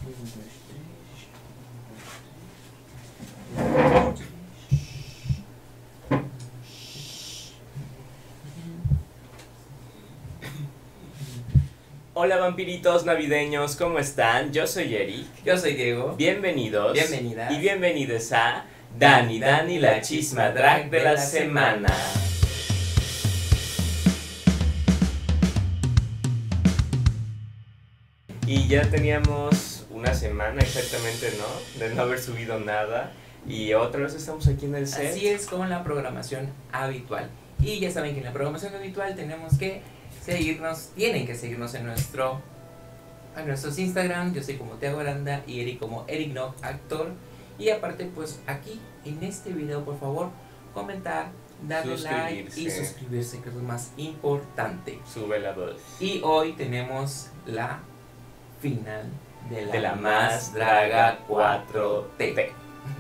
Hola vampiritos navideños, ¿cómo están? Yo soy Eric. Yo soy Diego. Bienvenidos. Bienvenidas. Y bienvenidos a Dani la chisma drag de la semana. Y ya teníamos una semana exactamente, ¿no? De no haber subido nada. Y otra vez estamos aquí en el set. Así es con la programación habitual. Y ya saben que en la programación habitual tenemos que seguirnos, tienen que seguirnos en nuestros Instagram. Yo soy como Tiago Aranda y Eric como Eric Nock, actor. Y aparte, pues aquí en este video, por favor, comentar, darle like y suscribirse, que es lo más importante. Sube la voz. Y hoy tenemos la final de la Más Draga 4T.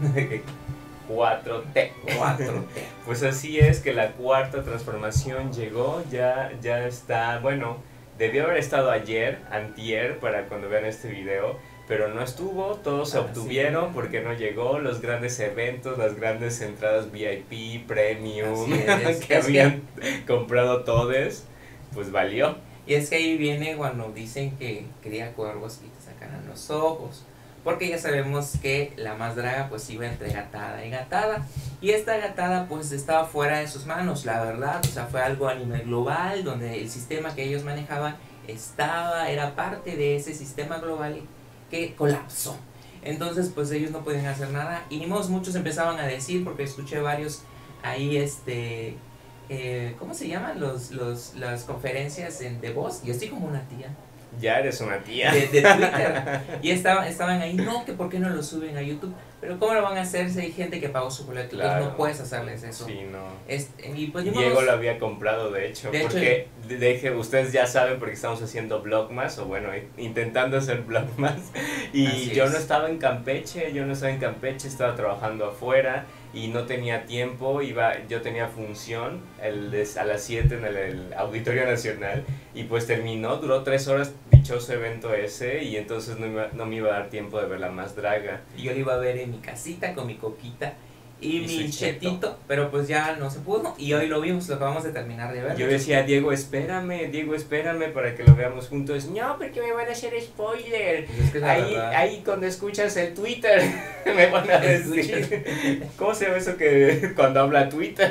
4T. Pues así es, que la cuarta transformación llegó, ya está, bueno, debió haber estado ayer, antier, para cuando vean este video, pero no estuvo, todos se obtuvieron porque no llegó, los grandes eventos, las grandes entradas VIP, premium, que habían comprado todos, pues valió. Y es que ahí viene cuando dicen que cría cuervos y te sacan los ojos. Porque ya sabemos que la Más Draga pues iba entre gatada y gatada. Y esta gatada pues estaba fuera de sus manos, la verdad. O sea, fue algo a nivel global, donde el sistema que ellos manejaban era parte de ese sistema global que colapsó. Entonces pues ellos no podían hacer nada. Y ni modo, muchos empezaban a decir, porque escuché varios ahí ¿cómo se llaman las conferencias de voz? Yo estoy como una tía. Ya eres una tía. De Twitter. Y estaban ahí, no, que por qué no lo suben a YouTube. Pero ¿cómo lo van a hacer si hay gente que pagó su boleto? Claro. Entonces no puedes hacerles eso. Sí, no. Y pues, Diego lo había comprado, de hecho. Ustedes ya saben, porque estamos haciendo Vlogmas, o bueno, intentando hacer Vlogmas. Y yo no estaba en Campeche, estaba trabajando afuera. Y no tenía tiempo, yo tenía función a las 7 en el Auditorio Nacional y pues duró 3 horas dichoso evento ese, y entonces no me iba a dar tiempo de ver la Más Draga. Y yo lo iba a ver en mi casita con mi coquita y mi chetito, pero pues ya no se pudo, y hoy lo acabamos de terminar de ver. Yo decía, Diego, espérame para que lo veamos juntos. No, porque me van a hacer spoiler. Pues es que ahí cuando escuchas el Twitter me van a decir, ¿cómo se llama eso que cuando habla Twitter?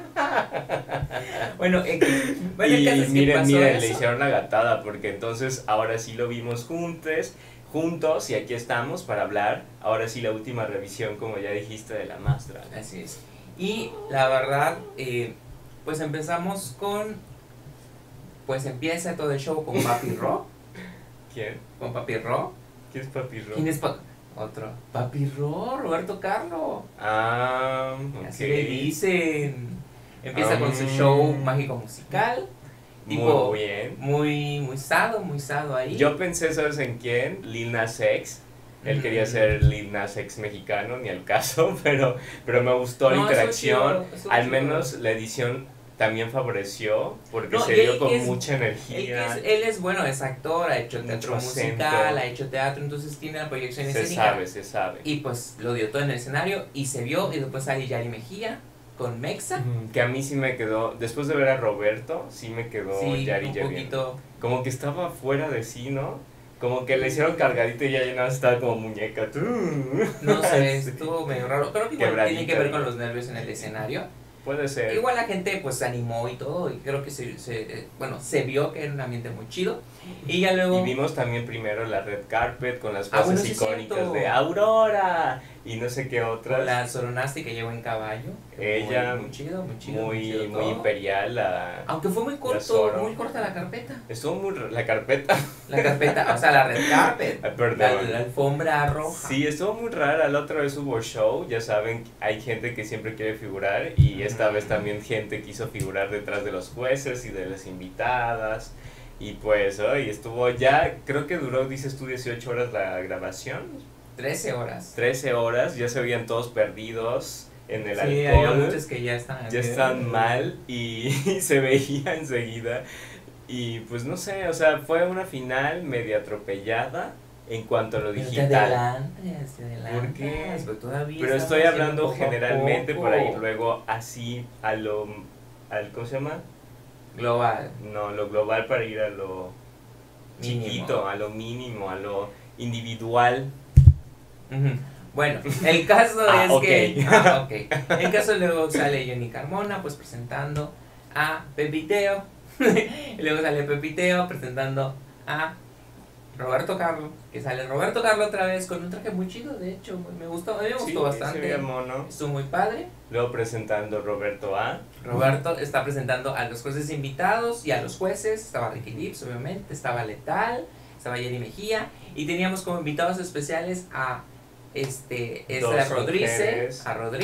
Bueno, y miren, le hicieron la gatada, porque entonces ahora sí lo vimos juntos, y aquí estamos para hablar, ahora sí, la última revisión, como ya dijiste, de la Más Draga. Así es. Y la verdad, pues empezamos pues empieza todo el show con Papi Ro. ¿Quién? Con Papi Ro. ¿Quién es Papi Ro? ¿Quién es otro? Papi Ro, Roberto Carlo. Ok. Así le dicen. Empieza con su show mágico musical. Muy bien. Muy sado ahí. Yo pensé, ¿sabes en quién? Lil Nas X. Él quería ser Lil Nas X mexicano, ni al caso, pero me gustó la interacción. Al menos la edición también favoreció, porque se dio con mucha energía. Él es bueno, es actor, ha hecho teatro musical, ha hecho teatro, entonces tiene la proyección escénica. Se sabe. Y pues lo dio todo en el escenario y se vio, y después sale Yari Mejía con Mexa. Que a mí sí me quedó, después de ver a Roberto, sí me quedó Yari un poquito. Como que estaba fuera de sí, ¿no? Como que le hicieron cargadito y ya nada estaba como muñeca. No sé, estuvo medio raro. Creo que igual tiene que ver con los nervios en el escenario. Puede ser. Igual la gente pues se animó y todo, y creo que se vio que era un ambiente muy chido. Y ya luego... Y vimos también primero la red carpet con las frases icónicas de Aurora y no sé qué otras. Con la Soronasti que llegó en caballo. Ella muy chido. Muy imperial. Aunque fue muy corta la carpeta. Estuvo la carpeta. La carpeta, o sea, la red carpet. Perdón. La alfombra roja. Sí, estuvo muy rara. La otra vez hubo show, ya saben, hay gente que siempre quiere figurar, y esta vez también gente quiso figurar detrás de los jueces y de las invitadas. Y pues hoy estuvo ya, creo que duró, dices tú, 18 horas la grabación. 13 horas. 13 horas, ya se veían todos perdidos en el alcohol. Sí, hay muchos que ya están mal y se veía enseguida. Y pues no sé, o sea, fue una final media atropellada. en cuanto a lo Pero digital. te adelantas, ¿Por qué? pues todavía Pero estamos estoy hablando yendo poco a generalmente poco. para ir luego así a lo, ¿cómo se llama? Global. No, lo global para ir a lo Mínimo. chiquito, a lo mínimo, a lo individual. Ujú. Bueno, el caso es okay. que... El caso luego sale Johnny Carmona, pues presentando a Pepiteo. Y luego sale Pepiteo presentando a Roberto Carlos, que sale Roberto Carlos otra vez con un traje muy chido, de hecho, me gustó, a mí me gustó bastante. Se veía mono. Estuvo muy padre. Luego presentando Roberto A. Roberto está presentando a los jueces invitados y a los jueces. Estaba Ricky Lips, obviamente, estaba Letal, estaba Jenny Mejía, y teníamos como invitados especiales a Rodríguez,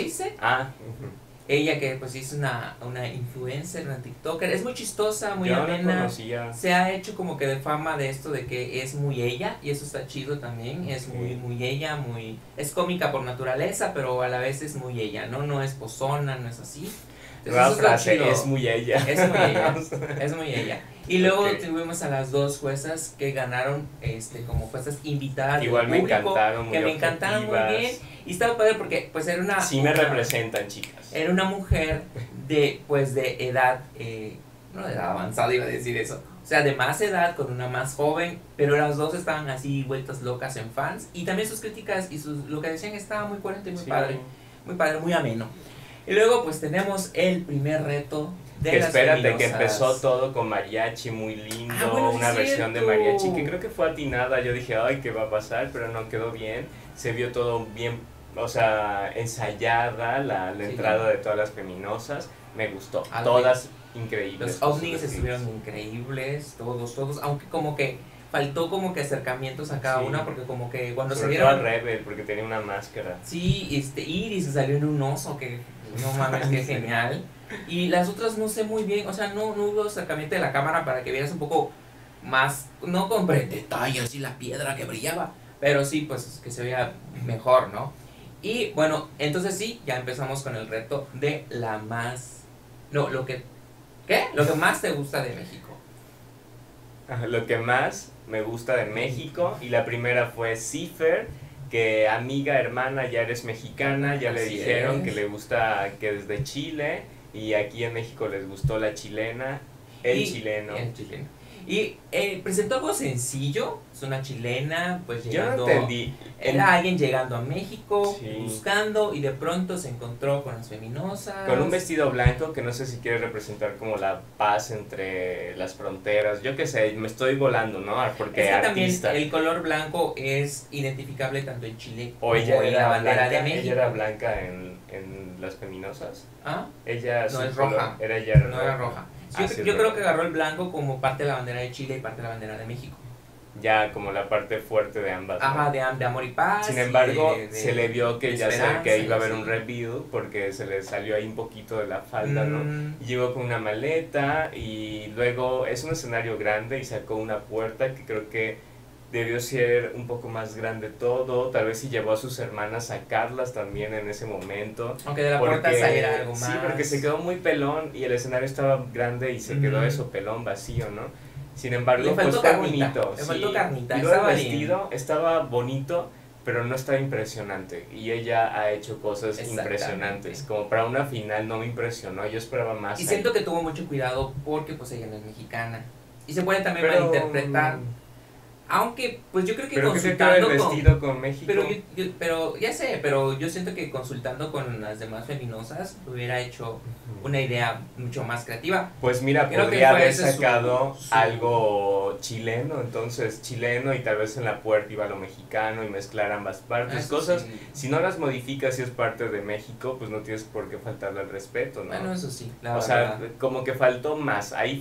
ella que pues es una influencer, una tiktoker, es muy chistosa, muy amena, se ha hecho como que de fama de esto de que es muy ella, y eso está chido también, es muy ella, es cómica por naturaleza, pero a la vez es muy ella, no es pozona, no es así. Entonces, frase, es muy ella. Es muy ella. Y luego tuvimos a las dos juezas que ganaron como juezas invitadas. Igual me encantaron, que me encantaron muy bien. Y estaba padre porque pues era una... Sí me representan, chicas. Era una mujer de edad, no de edad avanzada iba a decir eso. O sea, de más edad, con una más joven, pero las dos estaban así vueltas locas en fans. Y también sus críticas y lo que decían estaba muy coherente, muy padre, muy ameno. Y luego pues tenemos el primer reto de que las espérate, feminosas. que empezó todo con mariachi, muy lindo, bueno, una versión de mariachi que creo que fue atinada. Yo dije, ay, ¿qué va a pasar? Pero no quedó bien, se vio todo bien, o sea, ensayada la entrada de todas las feminosas, me gustó, todas increíbles. Los openings estuvieron increíbles, todos, aunque como que faltó como que acercamientos a cada una, porque como que cuando sobre se vieron... todo a Rebel, porque tenía una máscara. Sí, Iris se salió en un oso, que no mames, qué genial. Y las otras no sé muy bien, o sea, no hubo acercamiento de la cámara para que vieras un poco más, no con detalles y la piedra que brillaba, pero sí, pues que se veía mejor, ¿no? Y bueno, entonces sí, ya empezamos con el reto de la más... No, lo que más te gusta de México. Lo que más me gusta de México, y la primera fue Cipher, que amiga, hermana, ya eres mexicana, ya le dijeron que le gusta, que es de Chile, y aquí en México les gustó la chilena, el chileno. Y presentó algo sencillo, es una chilena, pues Yo llegando... no entendí. Era alguien llegando a México, buscando, y de pronto se encontró con las feminosas. Con un vestido blanco que no sé si quiere representar como la paz entre las fronteras. Yo qué sé, me estoy volando, ¿no? Porque es que también el color blanco es identificable tanto en Chile como en la bandera de México. ¿Ella era blanca en las feminosas? ¿Ah? Ella no, es roja. No era roja. Yo creo que agarró el blanco como parte de la bandera de Chile y parte de la bandera de México. Ya, como la parte fuerte de ambas. Ajá, ¿no? de amor y paz. Sin embargo, se le vio que ya sé que iba a haber un review porque se le salió ahí un poquito de la falda, ¿no? Y llegó con una maleta y luego es un escenario grande y sacó una puerta que creo que debió ser un poco más grande todo, tal vez si llevó a sus hermanas a sacarlas también en ese momento. Aunque de la puerta saliera algo más. Sí, porque se quedó muy pelón y el escenario estaba grande y se quedó eso, pelón, vacío, ¿no? Sin embargo, pues fue bonito. Le faltó carnita. Y luego el vestido estaba bonito, pero no estaba impresionante. Y ella ha hecho cosas impresionantes. Como para una final no me impresionó, yo esperaba más. Y siento que tuvo mucho cuidado porque pues ella no es mexicana. Y se puede también malinterpretar. Aunque, pues yo creo que consultando el vestido con México. Pero ya sé, pero yo siento que consultando con las demás feminosas hubiera hecho una idea mucho más creativa. Pues mira, podría haber sacado algo chileno, entonces chileno y tal vez en la puerta iba lo mexicano y mezclar ambas partes. Cosas, sí. Si no las modificas si es parte de México, pues no tienes por qué faltarle al respeto, ¿no? Bueno, eso sí, o sea, como que faltó más, ahí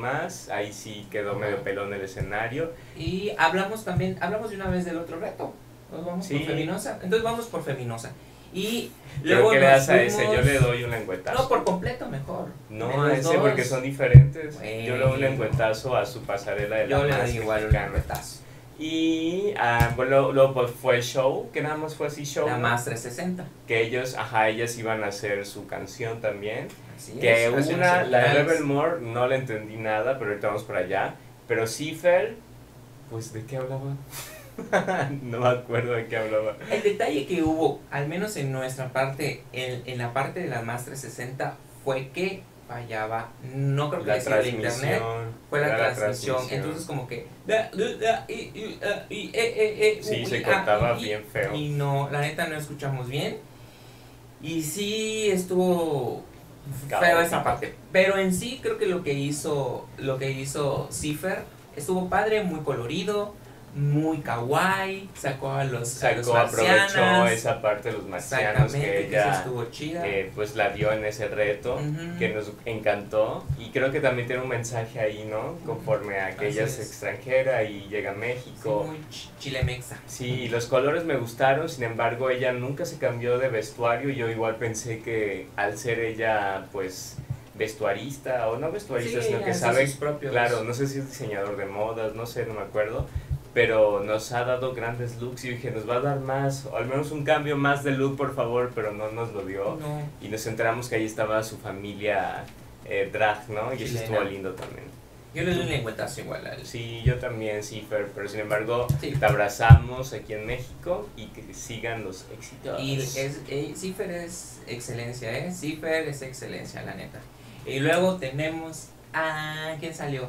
sí quedó medio pelón el escenario. Y hablamos de una vez del otro reto. Nos vamos por Feminosa. Entonces vamos por Feminosa. Y luego ¿pero qué le das a ese? Yo le doy un lengüetazo. No, por completo mejor. No, a ese porque son diferentes. Bueno. Yo le doy un lengüetazo a su pasarela de la más. Yo le doy igual un lengüetazo. Y luego pues fue el show, que nada más fue así show. La más 360. Que ellas iban a hacer su canción también. Así que la de Rebel More no le entendí nada, pero ahorita vamos para allá. Pero Cipher, pues ¿de qué hablaba? No me acuerdo de qué hablaba. El detalle que hubo, al menos en nuestra parte, en la parte de la más 360, fue que fallaba, no creo que haya sido el internet, fue la transmisión. Entonces como que sí, se cortaba bien feo. Y no, la neta no escuchamos bien. Y sí estuvo feo esa parte. Pero en sí creo que lo que hizo Cipher estuvo padre, muy colorido, muy kawaii, sacó a los aprovechó esa parte de los marcianos que ella estuvo chida. Pues la dio en ese reto, que nos encantó, y creo que también tiene un mensaje ahí, ¿no? Conforme a que ella es extranjera y llega a México. Sí, muy chilemexa. Sí, los colores me gustaron, sin embargo ella nunca se cambió de vestuario. Yo igual pensé que al ser ella pues vestuarista, o no vestuarista, sino que sabe, claro, no sé si es diseñador de modas, no sé, no me acuerdo, pero nos ha dado grandes looks y dije, nos va a dar más, o al menos un cambio más de look, por favor, pero no nos lo dio. No. Y nos enteramos que ahí estaba su familia drag, ¿no? Y chilena. Eso estuvo lindo también. Yo le doy un lengüetazo igual a él. Sí, yo también, Cipher, pero sin embargo, sí, te abrazamos aquí en México y que sigan los éxitos. Y Cipher es excelencia, ¿eh? Cipher es excelencia, la neta. Y luego tenemos a... ¿quién salió?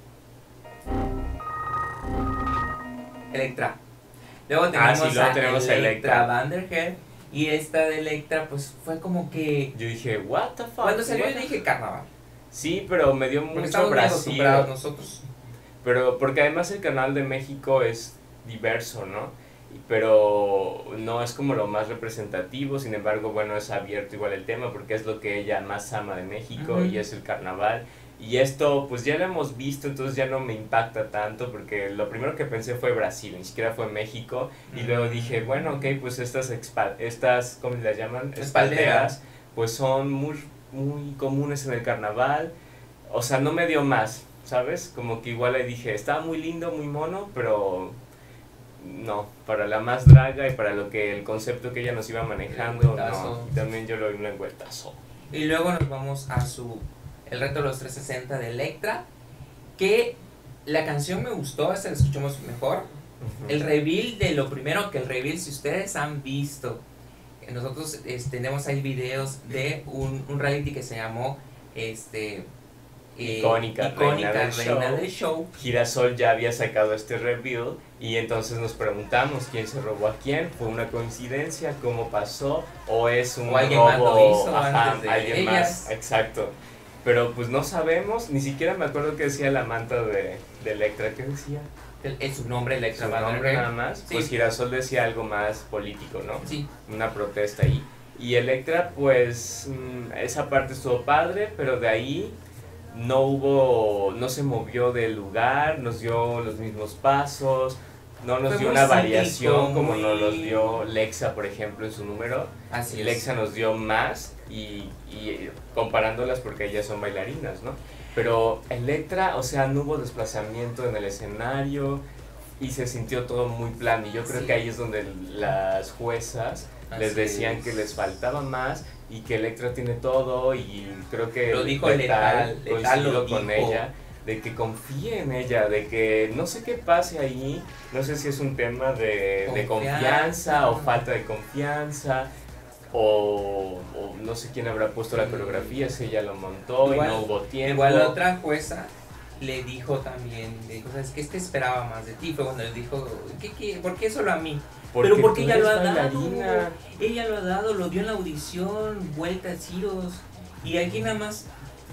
Electra. Luego tenemos a Electra Vanderheer. Y esta de Electra, pues fue como que... Yo dije, what the fuck. Cuando salió yo dije carnaval. Sí, pero me dio mucho Brasil. Nosotros. Pero porque además el canal de México es diverso, ¿no? Pero no es como lo más representativo, sin embargo, bueno, es abierto igual el tema porque es lo que ella más ama de México y es el carnaval. Y esto pues ya lo hemos visto, entonces ya no me impacta tanto porque lo primero que pensé fue Brasil, ni siquiera fue México. Y luego dije, bueno, ok, pues estas ¿cómo las llaman? Espalderas, pues son muy comunes en el carnaval. O sea, no me dio más, ¿sabes? Como que igual le dije, estaba muy lindo, muy mono, pero no, para la más draga y para lo que el concepto que ella nos iba manejando, no. Y también yo le doy un lengüetazo. Y luego nos vamos a el reto de los 360 de Electra, que la canción me gustó, esta la escuchamos mejor. El reveal de lo primero que el reveal, si ustedes han visto, nosotros tenemos ahí videos de un reality que se llamó Icónica Reina del Show. Girasol ya había sacado este reveal y entonces nos preguntamos quién se robó a quién, fue una coincidencia, cómo pasó, o es un alguien robo, más lo hizo antes de alguien ellas. Más, exacto. Pero pues no sabemos, ni siquiera me acuerdo qué decía la manta de Electra, ¿qué decía? Es su nombre, Electra. Su nombre nada más, sí. Pues Girasol decía algo más político, ¿no? Sí. Una protesta ahí. Y Electra, pues esa parte estuvo padre, pero de ahí no se movió del lugar, nos dio los mismos pasos, no nos dio una variación como nos los dio Lexa, por ejemplo, en su número. Así es. Lexa nos dio más y comparándolas porque ellas son bailarinas, ¿no? Pero Electra, o sea, no hubo desplazamiento en el escenario y se sintió todo muy plano. Y yo creo que ahí es donde las juezas les decían que les faltaba más y que Electra tiene todo, y creo que lo dijo Letal coincido con ella, de que confíe en ella, de que no sé qué pase ahí, no sé si es un tema de confianza o falta de confianza, o no sé quién habrá puesto la coreografía, si ella lo montó igual, y no hubo tiempo. Igual la otra jueza le dijo también, ¿sabes qué? Es que esperaba más de ti, fue cuando le dijo, ¿por qué solo a mí? Pero porque ella lo ha dado, ella lo ha dado, lo dio en la audición, vueltas, giros, y aquí nada más.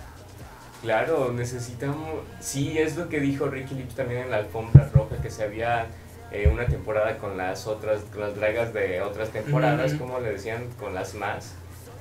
Claro, necesitamos, sí, es lo que dijo Ricky Lips también en la alfombra roja, que se había una temporada con las dragas de otras temporadas, como le decían, con las más,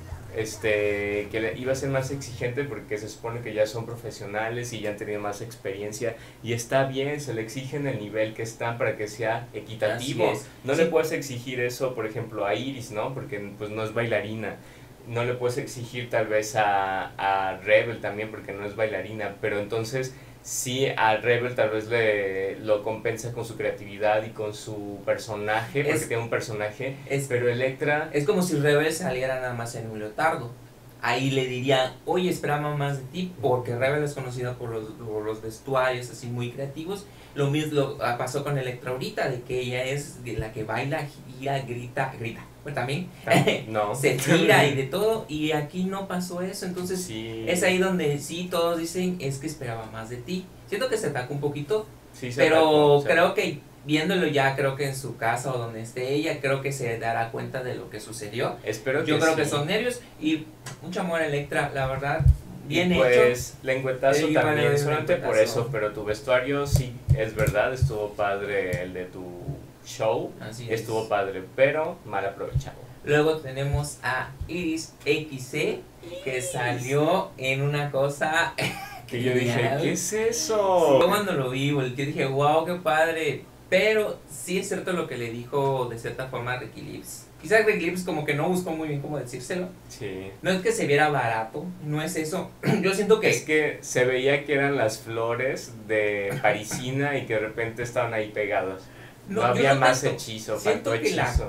que iba a ser más exigente porque se supone que ya son profesionales y ya han tenido más experiencia, y está bien, se le exigen el nivel que están para que sea equitativo. No le puedes exigir eso, por ejemplo, a Iris, ¿no? Porque pues no es bailarina. No le puedes exigir tal vez a Rebel también porque no es bailarina, pero entonces sí, a Rebel tal vez lo compensa con su creatividad y con su personaje, porque tiene un personaje, pero Electra... Es como si Rebel saliera nada más en un leotardo. Ahí le dirían, oye, esperaba más de ti, porque Rebel es conocida por los vestuarios así muy creativos, Lo mismo pasó con Electra ahorita, de que ella es la que baila, gira, grita. Pues también no. se tira y de todo, y aquí no pasó eso. Entonces sí. es ahí donde sí todos dicen, es que esperaba más de ti. Siento que se atacó un poquito, sí, pero creo que viéndolo ya, creo que en su casa o donde esté ella, creo que se dará cuenta de lo que sucedió. Espero que Yo creo sí. que son nervios y mucho amor a Electra, la verdad. Bien y pues, hecho. Lengüetazo también, solamente por lengüetazo. eso, pero tu vestuario sí es verdad, estuvo padre el de tu show, Así estuvo es. padre, pero mal aprovechado. Luego tenemos a Iris XC, que salió en una cosa que yo dije, ¿qué es eso? Yo cuando lo vi, yo dije, wow, qué padre. Pero sí es cierto lo que le dijo de cierta forma Ricky Lips. Quizás Ricky Lips como que no buscó muy bien cómo decírselo. Sí. No es que se viera barato, no es eso. Yo siento que... Es que se veía que eran las flores de parisina y que de repente estaban ahí pegadas. No había más hechizo, siento faltó que hechizo.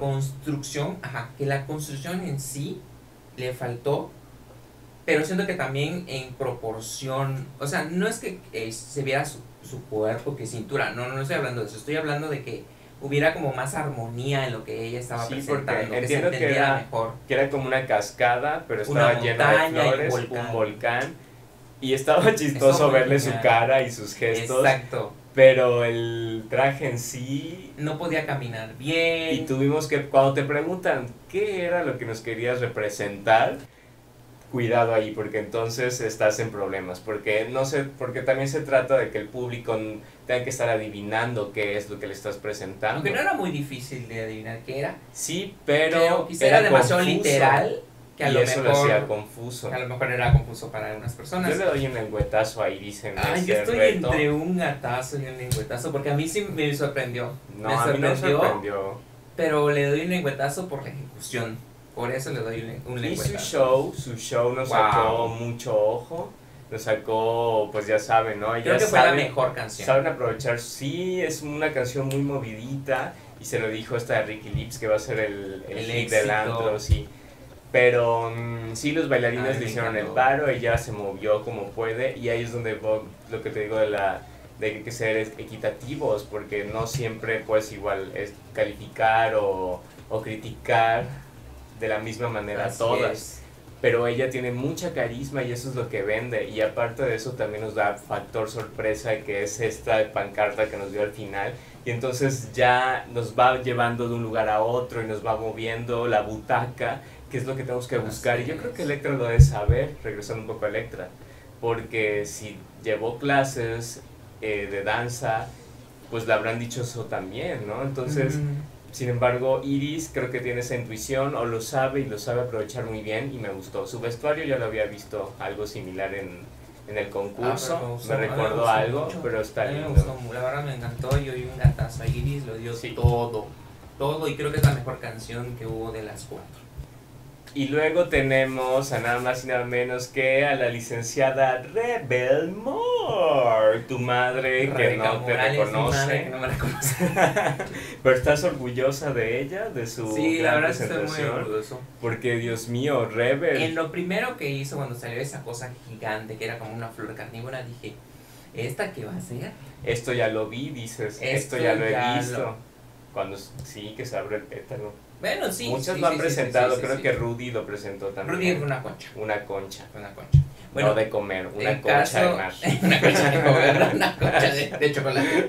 que la construcción en sí le faltó, pero siento que también en proporción, o sea, no es que se viera su cuerpo, que cintura, no estoy hablando de eso, estoy hablando de que hubiera como más armonía en lo que ella estaba presentando, que se entendiera mejor. Que era como una cascada, pero estaba llena de flores, un volcán, y estaba chistoso verle su cara y sus gestos. Exacto. Pero el traje en sí... no podía caminar bien. Y tuvimos que, cuando te preguntan qué era lo que nos querías representar, cuidado ahí, porque entonces estás en problemas. Porque porque también se trata de que el público tenga que estar adivinando qué es lo que le estás presentando. Aunque no era muy difícil de adivinar qué era. Sí, pero quizá era demasiado confuso, literal. Que a y lo eso mejor, lo hacía confuso. Que a lo mejor era confuso para algunas personas. Yo le doy un lengüetazo a Iris en ese yo estoy reto. entre un gatazo y un lengüetazo, porque a mí sí me sorprendió. No, a mí no me sorprendió. Pero le doy un lengüetazo por la ejecución. Por eso le doy un lengüetazo. Y su show nos sacó mucho ojo. Nos sacó, pues ya saben, ¿no? Creo que fue la mejor canción. Saben aprovechar, sí, es una canción muy movidita. Y se lo dijo esta de Ricky Lips, que va a ser el hit del antro, sí. Pero sí, los bailarines le hicieron el paro, ella se movió como puede, y ahí es donde lo que te digo de que hay que ser equitativos, porque no siempre puedes igual calificar o criticar de la misma manera a todas. Pero ella tiene mucha carisma y eso es lo que vende, y aparte de eso también nos da factor sorpresa, que es esta pancarta que nos dio al final, y entonces ya nos va llevando de un lugar a otro y nos va moviendo la butaca, que es lo que tenemos que buscar. Y yo creo que Electra lo debe saber, regresando un poco a Electra, porque si llevó clases de danza, pues le habrán dicho eso también, ¿no? Entonces, sin embargo, Iris creo que tiene esa intuición, o lo sabe y lo sabe aprovechar muy bien, y me gustó. Su vestuario ya lo había visto algo similar en el concurso, me recordó algo, mucho, pero está lindo. Me gustó, la verdad me encantó, yo di un gatazo a Iris, lo dio todo, y creo que es la mejor canción que hubo de las 4. Y luego tenemos a nada más y nada menos que a la licenciada Rebel Moore, tu madre que no te reconoce. Madre que no me reconoce. Pero estás orgullosa de ella, de su gran presentación. Estoy muy orgulloso. Porque Dios mío, Rebel. En lo primero que hizo cuando salió esa cosa gigante que era como una flor carnívora, dije, ¿esta qué va a ser? Esto ya lo vi, dices, esto ya lo he visto. Cuando sí, que se abre el pétalo. Bueno, sí. Muchos lo han presentado, creo que Rudy lo presentó también. Rudy es una concha. Una concha. Bueno, no de comer, una concha de mar. Una concha de comer, una concha de chocolate.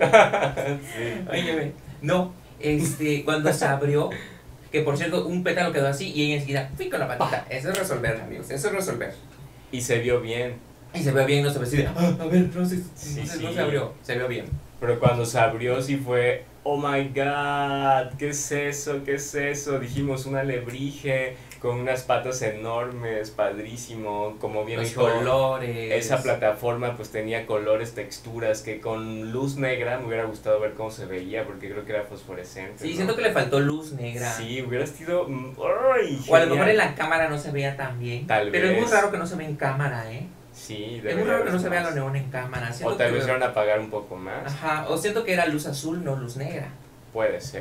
Sí. Óyeme, no, cuando se abrió, que por cierto, un pétalo quedó así y ella enseguida, fui con la patita. Eso es resolver, amigos, eso es resolver. Y se vio bien. Y se vio bien, no se ve así de, a ver, no se abrió, se vio bien. Pero cuando se abrió sí fue, oh my god, ¿qué es eso? ¿Qué es eso? Dijimos un alebrije con unas patas enormes, padrísimo, como bien dijo, colores. Esa plataforma pues tenía colores, texturas, que con luz negra me hubiera gustado ver cómo se veía, porque creo que era fosforescente. Sí, ¿no? Siento que le faltó luz negra. Sí, hubiera sido... ¡ay, o a lo mejor en la cámara no se veía tan bien. Tal pero vez. Es muy raro que no se vea en cámara, Sí, es muy raro que no se vea lo neón en cámara. O tal vez van a apagar un poco más. Ajá, o siento que era luz azul, no luz negra. Puede ser.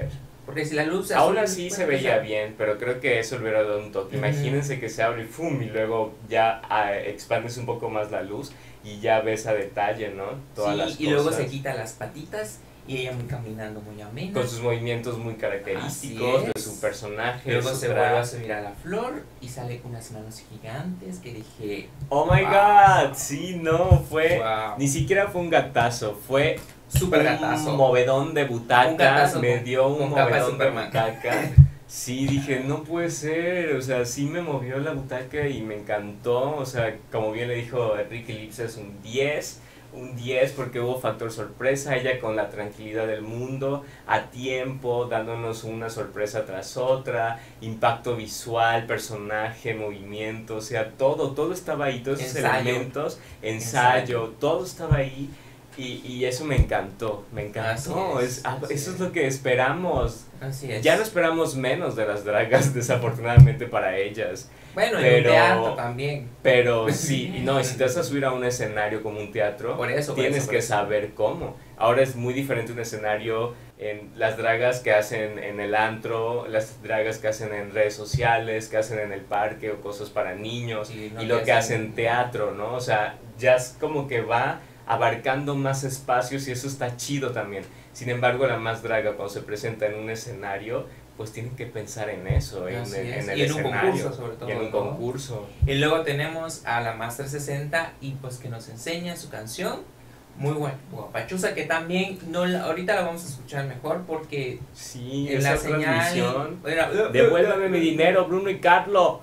Porque si la luz aún así se veía bien, pero creo que eso le hubiera dado un toque. Imagínense que se abre y ¡fum! Y luego ya expandes un poco más la luz y ya ves a detalle, ¿no? Todas las cosas. Y luego se quita las patitas y ella muy caminando muy amena. Con sus movimientos muy característicos de su personaje. Luego se vuelve a subir a la flor y sale unas manos gigantes que dije... ¡Oh my God! Sí, no, fue... Wow. Ni siquiera fue un gatazo, fue... Súper gatazo. Un movedón de butaca, me dio un movedón de butaca. Sí, dije, no puede ser, o sea, sí me movió la butaca y me encantó, o sea, como bien le dijo Enrique Lipsa, es un 10 porque hubo factor sorpresa, ella con la tranquilidad del mundo, a tiempo, dándonos una sorpresa tras otra, impacto visual, personaje, movimiento, o sea, todo estaba ahí, todos esos elementos, ensayo, todo estaba ahí. Y eso me encantó. Eso es lo que esperamos. Así es. Ya no esperamos menos de las dragas, desafortunadamente para ellas. Bueno, pero, y un teatro también. Pero sí, no, y si te vas a subir a un escenario como un teatro, tienes que saber cómo. Ahora es muy diferente un escenario en las dragas que hacen en el antro, las dragas que hacen en redes sociales, que hacen en el parque o cosas para niños, sí, no, y lo que hacen en teatro, ¿no? O sea, ya es como que va abarcando más espacios y eso está chido también. Sin embargo, la más draga cuando se presenta en un escenario, pues tienen que pensar en eso, en el y escenario. En un concurso, sobre todo. Y en un concurso. Y luego tenemos a la Master 60 y pues que nos enseña su canción. Muy guapachusa, que también ahorita la vamos a escuchar mejor porque sí, en la señal devuélvame mi dinero, Bruno y Carlos.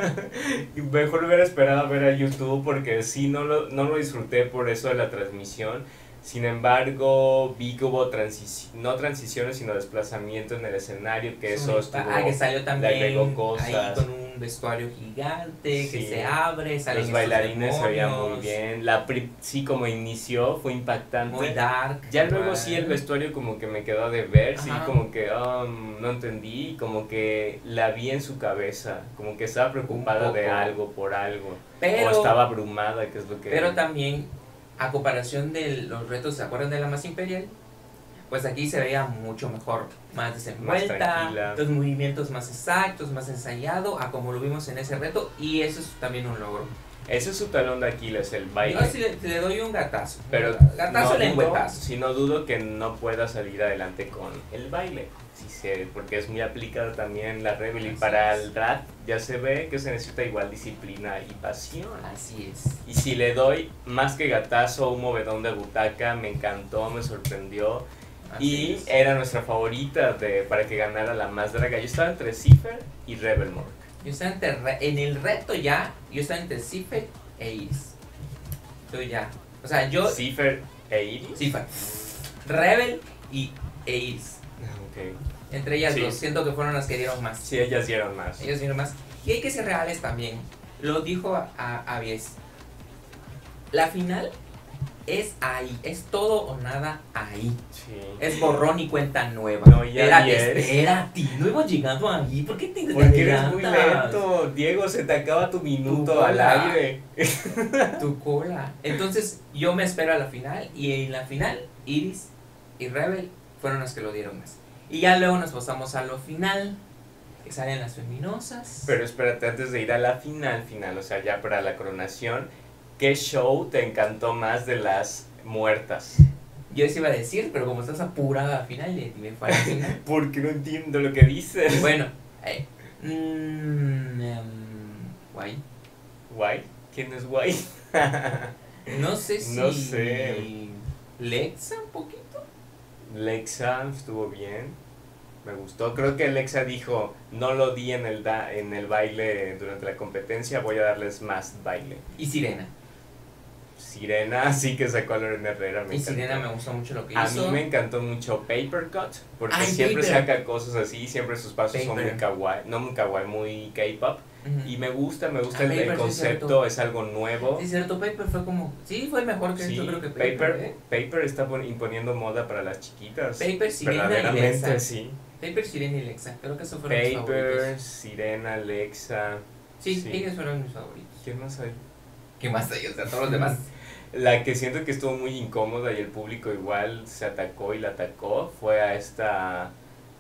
Mejor hubiera esperado a ver a YouTube porque sí, no lo disfruté por eso de la transmisión. Sin embargo, vi que hubo no transiciones, sino desplazamiento en el escenario, que eso estuvo... que salió también ahí con un vestuario gigante, sí, que se abre, salen los bailarines se veían muy bien, sí, como inició, fue impactante. Muy dark. Ya luego sí el vestuario como que me quedó de ver, sí, como que no entendí, como que la vi en su cabeza, como que estaba preocupada de algo, por algo, o estaba abrumada, que es lo que... Pero también... A comparación de los retos, ¿se acuerdan de la más imperial? Pues aquí se veía mucho mejor, más desenvuelta, los movimientos más exactos, más ensayado, a como lo vimos en ese reto, y eso es también un logro. Eso es su talón de Aquiles, el baile. Yo sí le doy un gatazo. Pero gatazo lengüetazo. Si no dudo que no pueda salir adelante con el baile. Porque es muy aplicado también la Rebel y para el rap ya se ve que se necesita igual disciplina y pasión. Así es. Y si le doy más que gatazo, un movedón de butaca, me encantó, me sorprendió. Así y era nuestra favorita para que ganara la más draga. Yo estaba entre Cipher y Rebel Mork. Yo estaba en el reto yo estaba entre Cipher e Iris. O sea, Cipher e Iris. Cipher. Rebel e Iris. Okay. Entre ellas dos, siento que fueron las que dieron más. Sí, ellas dieron más. Y hay que ser reales también. Lo dijo a Avies. La final es ahí, es todo o nada ahí. Sí. Es borrón y cuenta nueva. No, espérate, no hemos llegado ahí. ¿Por qué te Porque eres muy lento, Diego, se te acaba tu minuto al aire. Tu cola. Entonces, yo me espero a la final. Y en la final, Iris y Rebel fueron las que lo dieron más. Y ya luego nos pasamos a lo final, que salen las feminosas. Pero espérate, antes de ir a la final, o sea, ya para la coronación, ¿qué show te encantó más de las muertas? Yo les iba a decir, pero como estás apurada al final, me fue al final. Porque no entiendo lo que dices. Bueno, Guay. ¿Guay? ¿Quién es Guay? No sé si... No sé. Lexa un poquito. Lexa estuvo bien, me gustó. Creo que Lexa dijo, no lo di en el baile durante la competencia, voy a darles más baile. Y Sirena sí que sacó a Lorena Herrera. Sirena me gustó mucho lo que hizo. A mí me encantó mucho Paper Cut, porque siempre saca cosas así, siempre sus pasos son muy kawaii, no muy kawaii, muy K-pop. Y me gusta el concepto, es algo nuevo. Sí, cierto, Paper fue como... Sí, fue mejor que yo creo que Paper. Paper está imponiendo moda para las chiquitas. Paper, Sirena y Lexa. Sí. Paper, Sirena y Lexa, creo que esos fueron mis favoritos. Paper, Sirena, Lexa. Sí, ellos fueron mis favoritos. ¿Quién más hay? ¿Qué más hay? O sea, todos los demás. La que siento que estuvo muy incómoda y el público igual se atacó y la atacó fue a esta...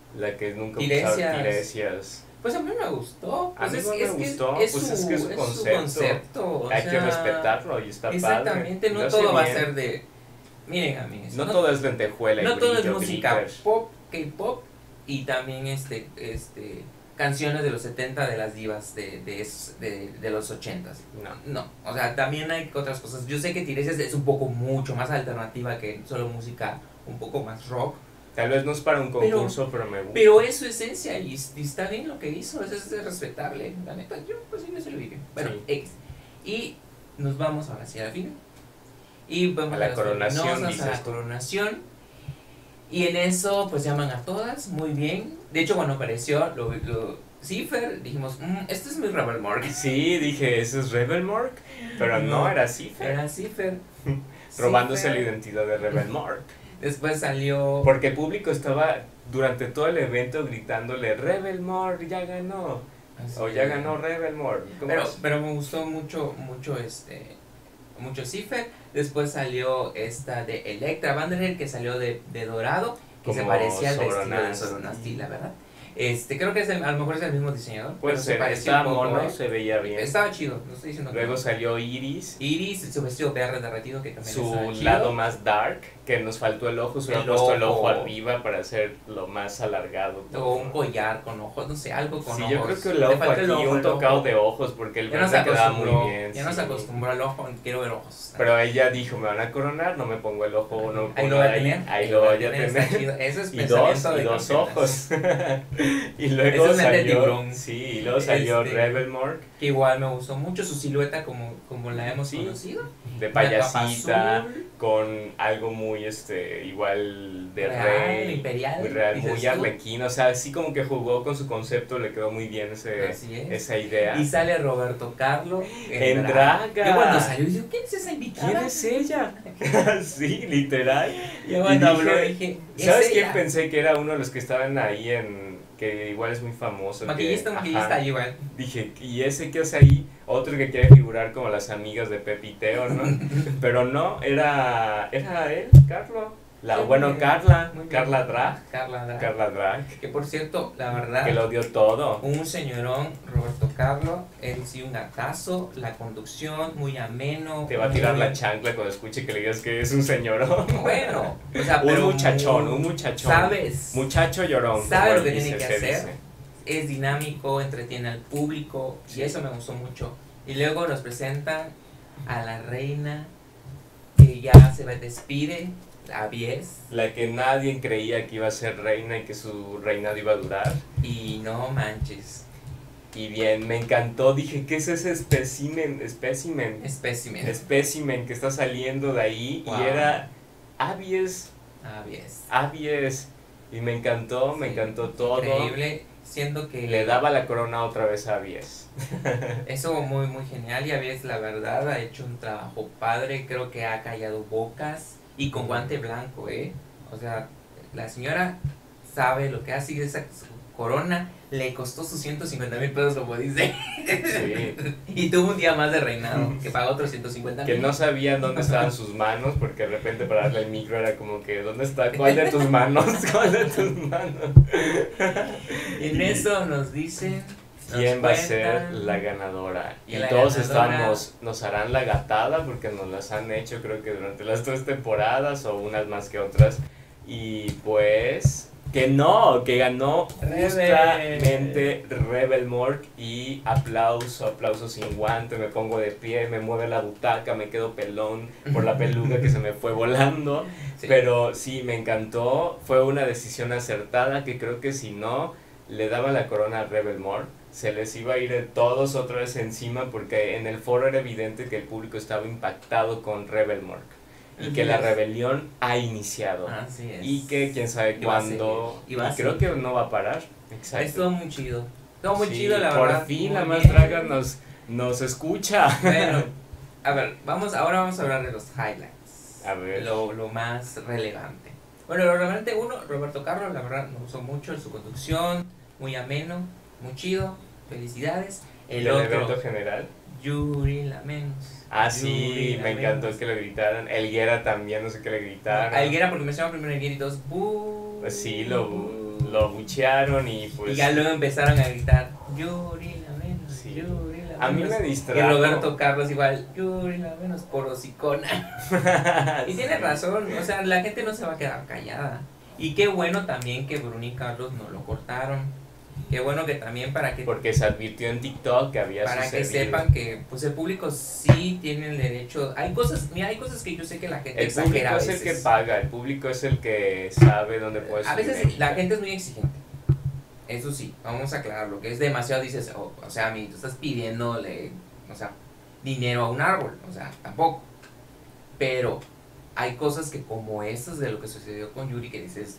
La que nunca Tiresias. usaba Tiresias. Pues a mí me gustó. Pues a mí no me gustó. Es pues su, es que es su concepto. Hay que respetarlo y está padre. Exactamente, no todo va a ser de... Miren, amigos. No todo es lentejuela y no todo es brillo, música glitter. pop, K-pop y también canciones de los 70 de las divas de los 80s. No, o sea, también hay otras cosas. Yo sé que Tiresias es un poco mucho más alternativa que solo música un poco más rock. Tal vez no es para un concurso, pero me gusta. Pero es su esencia y está bien lo que hizo, eso es respetable. La neta, yo pues sí me se lo dije. Bueno, Sí. X. Y nos vamos ahora sí a la final. Y vamos A la coronación, a la dices tú. coronación. Y en eso pues llaman a todas, muy bien. De hecho cuando apareció Cipher, dijimos, esto es mi Rebel Mark. Sí, dije, ¿eso es Rebel Mark? Pero no, era Cipher. Era Cipher. Robándose Cipher. la identidad de Rebel Mark. Después salió... Porque el público estaba durante todo el evento gritándole, Rebel Mark ya ganó. Así O ya es. ganó Rebel Mark. Pero me gustó mucho Cipher. Después salió esta de Electra Vanderhead, que salió de dorado, que se Como parecía al vestido de Soronás. Soronasti, la verdad. Creo que a lo mejor es el mismo diseñador. Pues pero se parecía estaba un poco, mono, se veía bien. Estaba chido, no estoy diciendo que Luego no. salió Iris, Iris, su vestido verde derretido, que también estaba su chido. lado más dark, que nos faltó el ojo, se hubiera El puesto el ojo. ojo arriba para hacerlo más alargado. O un collar con ojos, no sé, algo con Sí, ojos. yo creo que el Le ojo falta aquí, el ojo, un el tocado ojo. de ojos, porque el Ya no se verde quedaba acostumbró, muy bien. ya no se sí. acostumbró al ojo, quiero ver ojos. Pero ella dijo, me van a coronar, no me pongo el ojo, no me Ahí pongo lo voy a ahí, tener. ahí lo voy a está tener. chido. Eso es Y pensamiento de dos campeonas. ojos. Y luego Eso es mente de salió, tiburón. sí, y luego salió Rebel Mark, Que igual me gustó mucho su silueta como la hemos Sí. conocido. de Una capa payasita, azul, con algo muy, igual de real, rey, imperial. muy real, dices muy tú. arlequino, o sea, así como que jugó con su concepto, le quedó muy bien Así es. esa idea. Y sale Roberto Carlo En draga. Yo cuando salió, yo, ¿quién es esa invitada? ¿Quién es ella? Sí, literal. Yo cuando Y habló dije, dije, ¿es ¿Sabes quién ella? pensé que era uno de los que estaban ahí que igual es muy famoso? Maquillista, Ajá. igual. Dije, ¿y ese qué hace ahí? Otro que quiere figurar como las amigas de Pepiteo, ¿no? Pero no, era él, Carlo. Sí, Bueno, muy bien, Carla, muy bien. Carla Drag. Carla Drag. Que por cierto, la verdad, Que lo dio todo. un señorón, Roberto Carlo, él sí un gatazo, la conducción, muy ameno. Te va a tirar muy- la chancla cuando escuche que le digas que es un señorón. Bueno, o sea, Un pero muchachón, muy- un muchachón. ¿Sabes? Muchacho llorón. Sabe como lo que dice, tiene que se hacer. dice. Es dinámico, entretiene al público Sí. y eso me gustó mucho. Y luego nos presentan a la reina que ya se despide, a Bies, La que nadie creía que iba a ser reina y que su reinado iba a durar. y no manches, Y bien, me encantó. Dije, ¿qué es ese espécimen espécimen, que está saliendo de ahí? Wow. Y era Abies. a Bies. Y me encantó, me Sí, encantó todo. Increíble, siendo que Le daba la corona otra vez a Abies. eso muy muy genial. Y a Bies, la verdad, ha hecho un trabajo padre, creo que ha callado bocas y con guante blanco, o sea, la señora sabe lo que hace y esa corona le costó sus 150,000 pesos, como dice. Sí. Y tuvo un día más de reinado, que pagó otros 150,000. Que no sabían dónde estaban sus manos, porque de repente para darle el micro era como que, ¿dónde está? ¿Cuál de tus manos? ¿Cuál de tus manos? En eso nos dicen. ¿Quién nos va a ser cuentan la ganadora? que Y la todos ganadora- estamos, nos harán la gatada porque nos las han hecho creo que durante las 3 temporadas o unas más que otras. Y pues, que no, que ganó Rebel. justamente Rebel Mork y aplauso sin guante, me pongo de pie, me mueve la butaca, me quedo pelón por la peluca que se me fue volando. Sí. Pero sí, me encantó, fue una decisión acertada que creo que si no le daba la corona a Rebel Mork, se les iba a ir todos otra vez encima porque en el foro era evidente que el público estaba impactado con Rebel Mork y que la Así es. rebelión ha iniciado Así es. y que quién sabe Y va a cuándo seguir, y va a creo seguir. que no va a parar. Exacto. Estuvo muy chido. Estuvo muy Sí, chido, la por verdad. fin muy la más bien. draga nos escucha. Bueno, a ver, ahora vamos a hablar de los highlights. A ver. Lo más relevante. Bueno, lo relevante, uno, Roberto Carlos, la verdad, me gustó mucho su conducción, muy ameno, muy chido, felicidades. El Del otro, evento general. Yuri Lamenos. Ah, sí, Yuri me encantó Lamenos. que le gritaran. Elguera también, no sé qué le gritaran. A Higuera, porque me llama primero Higuera y dos, ¡bú! Pues sí, lo lo buchearon y pues... Y ya luego empezaron a gritar, Yuri la menos, Sí. Yuri la menos. A mí me distrajo. Y Roberto Carlos igual, Yuri la menos por hocicona. Y tiene razón, o sea, la gente no se va a quedar callada. Y qué bueno también que Bruno y Carlos no lo cortaron. Qué bueno que también para que... Porque se advirtió en TikTok que había para sucedido. que sepan que pues el público sí tiene el derecho. Hay cosas que yo sé que la gente El público exagera a es veces. el que paga, el público es el que sabe dónde puede A subir veces extra. la gente es muy exigente. Eso sí, vamos a aclararlo, que es demasiado, dices, o sea, tú estás pidiéndole, o sea, dinero a un árbol, o sea, tampoco. Pero hay cosas que como estas de lo que sucedió con Yuri que dices,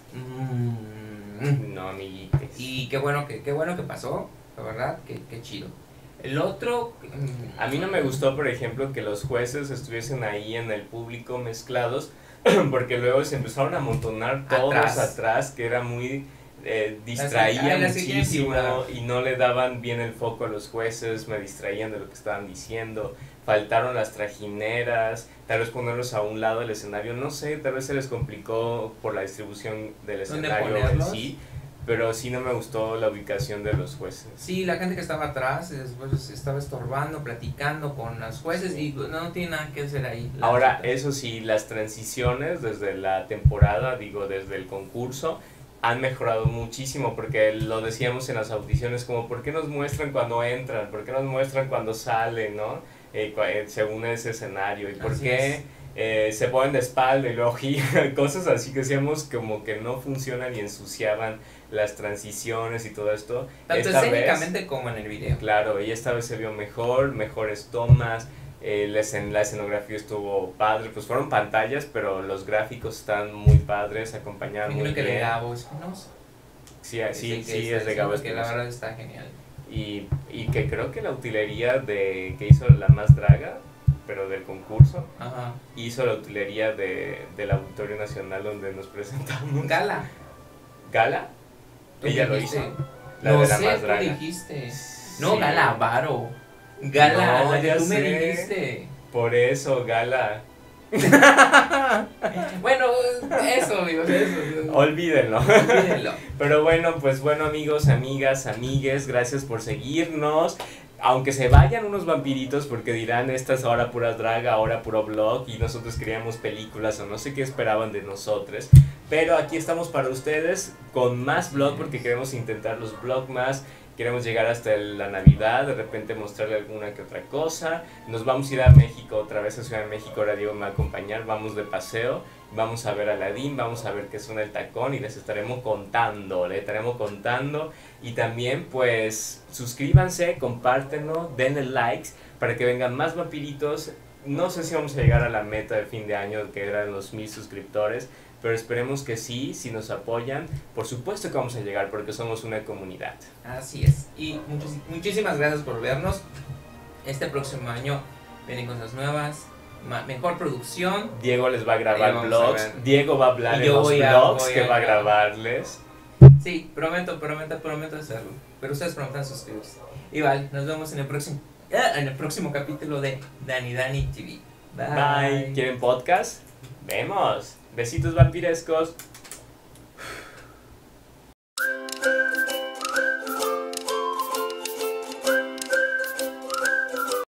No, amiguitos. y qué bueno que pasó, la verdad, qué chido. El otro... A mí no me gustó, por ejemplo, que los jueces estuviesen ahí en el público mezclados, porque luego se empezaron a amontonar todos atrás que era muy... distraía muchísimo y no le daban bien el foco a los jueces, me distraían de lo que estaban diciendo, faltaron las trajineras, tal vez ponerlos a un lado del escenario, no sé, tal vez se les complicó por la distribución del escenario en sí, pero sí no me gustó la ubicación de los jueces. Sí, la gente que estaba atrás después estaba estorbando, platicando con los jueces y no tiene nada que hacer ahí. Ahora, eso sí, las transiciones desde la temporada, digo, desde el concurso, han mejorado muchísimo, porque lo decíamos en las audiciones, como ¿por qué nos muestran cuando entran? ¿Por qué nos muestran cuando salen, no? Según ese escenario, y por qué se ponen de espalda y luego giran, cosas así que decíamos como que no funcionan y ensuciaban las transiciones y todo esto. Tanto escénicamente como en el video. Claro, y esta vez se vio mejor, mejores tomas. La escenografía estuvo padre, pues fueron pantallas, pero los gráficos están muy padres, acompañaron muy bien. Que de Gabo Espinosa. Sí, es de Gabo Espinosa. Que la verdad está genial. Y que creo que la utilería que hizo La Más Draga, pero del concurso, ajá, hizo la utilería del Auditorio Nacional donde nos presentamos. ¿Gala? Ella lo hizo. La no de La sé, Más Draga. ¿tú dijiste? No, sí. Gala Varo. Gala, no, la que tú sé. me dijiste. Por eso, Gala. Bueno, eso, amigos, eso. Olvídenlo. Pero bueno, pues bueno, amigos, amigas, amigues, gracias por seguirnos. Aunque se vayan unos vampiritos porque dirán, esta es ahora pura draga, ahora puro vlog, y nosotros queríamos películas o no sé qué esperaban de nosotros. Pero aquí estamos para ustedes con más vlog porque queremos intentar los vlog más. Queremos llegar hasta la Navidad, de repente mostrarle alguna que otra cosa. Nos vamos a ir a México, otra vez a Ciudad de México, ahora Diego me va a acompañar, vamos de paseo, vamos a ver a Aladín, vamos a ver qué suena el tacón y les estaremos contando, y también pues suscríbanse, compártenlo, denle likes para que vengan más vampiritos. No sé si vamos a llegar a la meta de fin de año que eran los 1000 suscriptores, pero esperemos que sí, si nos apoyan, por supuesto que vamos a llegar porque somos una comunidad. Así es, y muchísimas gracias por vernos. Este próximo año vienen cosas nuevas, mejor producción. Diego les va a grabar vlogs, Diego va a hablar en los vlogs que va a grabarles. Sí, prometo hacerlo, pero ustedes prometan suscribirse. Y vale, nos vemos en el próximo capítulo de Dani TV. Bye. ¿Quieren podcast? Vemos. Besitos vampirescos.